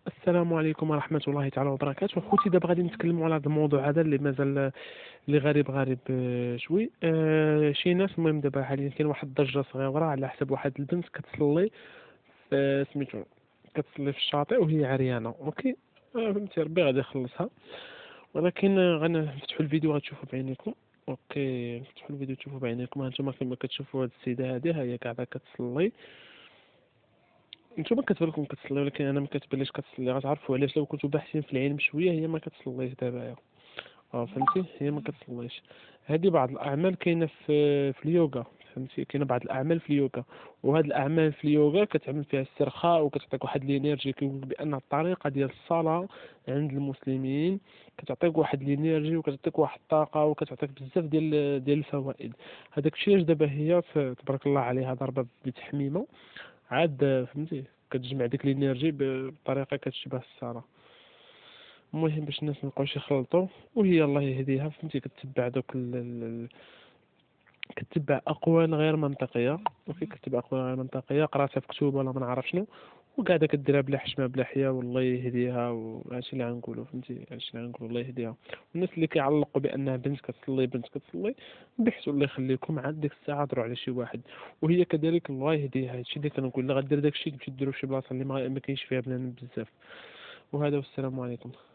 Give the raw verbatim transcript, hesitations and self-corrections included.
السلام عليكم ورحمة الله تعالى وبركاته. خوتي دابا غادي نتكلموا على هذا الموضوع هذا اللي مازال اللي غريب غريب آه، شوي. آه، شي ناس المهم دابا حاليا كاين واحد الضجة صغيرة على حسب واحد البنت كتصلي في سميتو، كتصلي في الشاطئ وهي عريانة. اوكي، آه، فهمتي ربي غادي يخلصها، ولكن آه، غنفتحوا الفيديو غتشوفوا بعينيكم. اوكي، نفتحوا الفيديو تشوفوا بعينيكم. ها انتم كما كتشوفوا هاد السيدة هادي ها هي قاعدة كتصلي. نتوما كتبان لكم كتصلي، ولكن انا ما كتبانليش كتصلي. غتعرفوا علاش؟ لو كنتو باحثين في العلم شويه هي ما كتصليش دابا. اه فهمتي، هي ما كتصليش. هذه بعض الاعمال كاينه في في اليوغا. فهمتي، كاينه بعض الاعمال في اليوغا، وهاد الاعمال في اليوغا كتعمل فيها استرخاء وكتعطيك واحد الانرجي. كيقول بان الطريقه ديال الصلاه عند المسلمين كتعطيك واحد الانرجي وكتعطيك واحد الطاقه وكتعطيك بزاف ديال ديال الفوائد. هذاك الشيء علاش دابا هي ف- تبارك الله عليها ضربه بتحميمه. عاد فهمتي، كتجمع ديك الانرجي بطريقه كتشبه الصلاه. المهم باش الناس ميبقاوش يخلطوا، وهي الله يهديها فهمتي كتبع دوك ال... ال- كتبع اقوال غير منطقيه. وفي كتبع اقوال غير منطقيه قراتها في كتب ولا ما نعرف شنو، وقاعده كديرها بلا حشمه بلا حياه. والله يهديها، وهادشي اللي غنقولوا فهمتي، هادشي اللي غنقولوا الله يهديها. والناس اللي كيعلقوا بانها بنت كتصلي بنت كتصلي بحثوا الله يخليكم، عاد ديك الساعه هضروا على شي واحد. وهي كذلك الله يهديها. هادشي اللي كنقول، لا غدير داكشي تمشي ديرو في شي بلاصه اللي ما ما كاينش فيها بنان بزاف. وهذا والسلام عليكم.